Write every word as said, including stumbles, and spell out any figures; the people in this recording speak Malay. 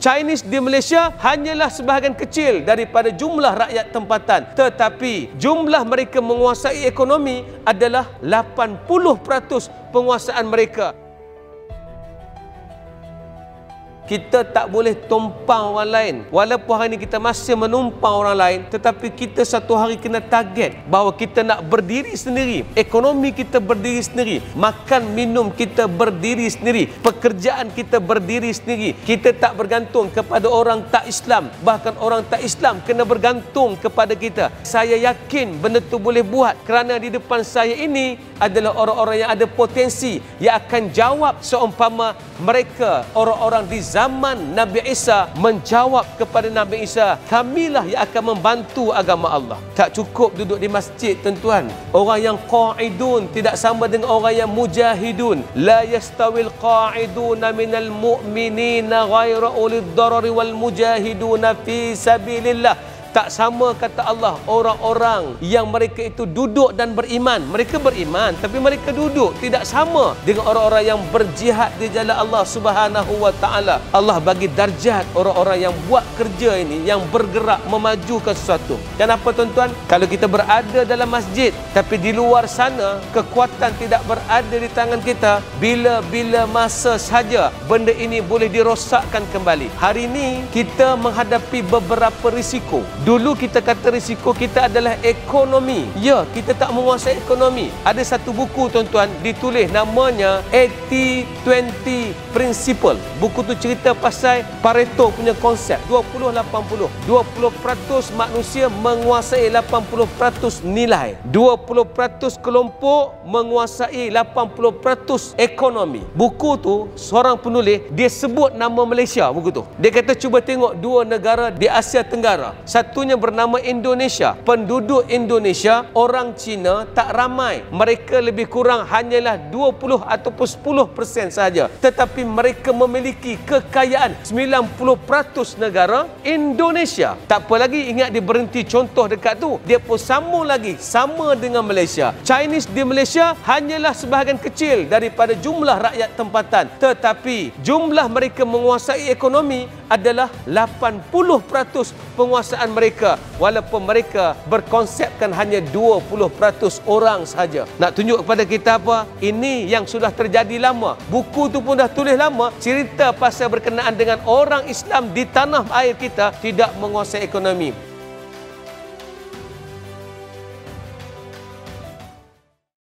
Chinese di Malaysia hanyalah sebahagian kecil daripada jumlah rakyat tempatan, tetapi jumlah mereka menguasai ekonomi adalah lapan puluh peratus penguasaan mereka. Kita tak boleh tumpang orang lain. Walaupun hari ini kita masih menumpang orang lain, tetapi kita satu hari kena target bahawa kita nak berdiri sendiri. Ekonomi kita berdiri sendiri. Makan minum kita berdiri sendiri. Pekerjaan kita berdiri sendiri. Kita tak bergantung kepada orang tak Islam. Bahkan orang tak Islam kena bergantung kepada kita. Saya yakin benda tu boleh buat kerana di depan saya ini adalah orang-orang yang ada potensi yang akan jawab seumpama mereka orang-orang di zaman Nabi Isa menjawab kepada Nabi Isa, kamilah yang akan membantu agama Allah. Tak cukup duduk di masjid, tuan-tuan. Orang yang qa'idun tidak sama dengan orang yang mujahidun. La yastawil qa'iduna minal mu'minina ghaira ulid darari wal mujahiduna fi sabilillah. Tak sama kata Allah orang-orang yang mereka itu duduk dan beriman. Mereka beriman tapi mereka duduk. Tidak sama dengan orang-orang yang berjihad di jalan Allah Subhanahu wa taala. Allah bagi darjat orang-orang yang buat kerja ini, yang bergerak memajukan sesuatu. Kenapa tuan-tuan? Kalau kita berada dalam masjid tapi di luar sana kekuatan tidak berada di tangan kita, bila-bila masa saja benda ini boleh dirosakkan kembali. Hari ini kita menghadapi beberapa risiko. Dulu kita kata risiko kita adalah ekonomi. Ya, kita tak menguasai ekonomi. Ada satu buku tuan-tuan ditulis namanya eighty twenty Principle. Buku tu cerita pasal Pareto punya konsep dua puluh lapan puluh. dua puluh peratus manusia menguasai lapan puluh peratus nilai. dua puluh peratus kelompok menguasai lapan puluh peratus ekonomi. Buku tu seorang penulis dia sebut nama Malaysia buku tu. Dia kata cuba tengok dua negara di Asia Tenggara. Satunya bernama Indonesia. Penduduk Indonesia, orang Cina tak ramai. Mereka lebih kurang hanyalah dua puluh ataupun sepuluh peratus sahaja. Tetapi mereka memiliki kekayaan sembilan puluh peratus negara Indonesia. Tak apa lagi, ingat dia berhenti contoh dekat tu. Dia pun sambung lagi sama dengan Malaysia. Chinese di Malaysia hanyalah sebahagian kecil daripada jumlah rakyat tempatan. Tetapi jumlah mereka menguasai ekonomi adalah lapan puluh peratus penguasaan mereka, walaupun mereka berkonsepkan hanya dua puluh peratus orang sahaja. Nak tunjuk kepada kita apa? Ini yang sudah terjadi lama. Buku tu pun dah tulis lama, cerita pasal berkenaan dengan orang Islam di tanah air kita tidak menguasai ekonomi.